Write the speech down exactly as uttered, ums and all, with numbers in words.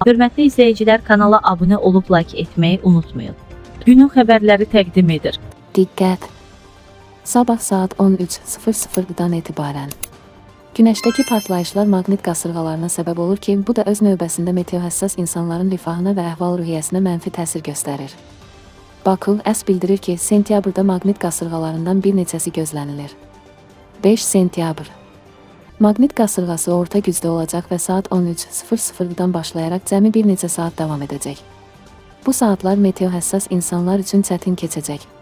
Hörmətli izləyicilər, kanala abunə olub like etməyi unutmayın. Günün xəbərləri təqdim edir. Diqqət! Sabah saat on üç sıfır sıfırdan etibarən Günəşdəki partlayışlar maqnit qasırğalarına səbəb olur ki, bu da öz növbəsində meteohəssas insanların rifahına və əhval-ruhiyyəsinə mənfi təsir göstərir. Baku əs bildirir ki, sentyabrda maqnit qasırğalarından bir neçəsi gözlənilir. beş sentyabr Maqnit qasırğası orta gücdə olacaq və saat on üç sıfır sıfırdan başlayaraq cəmi bir neçə saat davam edəcək. Bu saatlar meteohəssas insanlar üçün çətin keçəcək.